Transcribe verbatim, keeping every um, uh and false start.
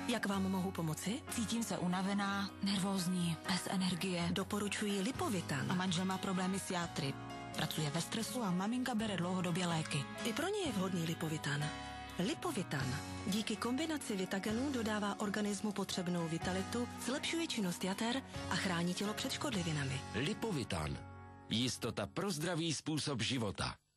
Jak vám mohu pomoci? Cítím se unavená, nervózní, bez energie. Doporučuji Lipovitan. A manžel má problémy s játry. Pracuje ve stresu a maminka bere dlouhodobě léky. I pro ně je vhodný Lipovitan. Lipovitan díky kombinaci vitagenů dodává organismu potřebnou vitalitu, zlepšuje činnost jater a chrání tělo před škodlivinami. Lipovitan. Jistota pro zdravý způsob života.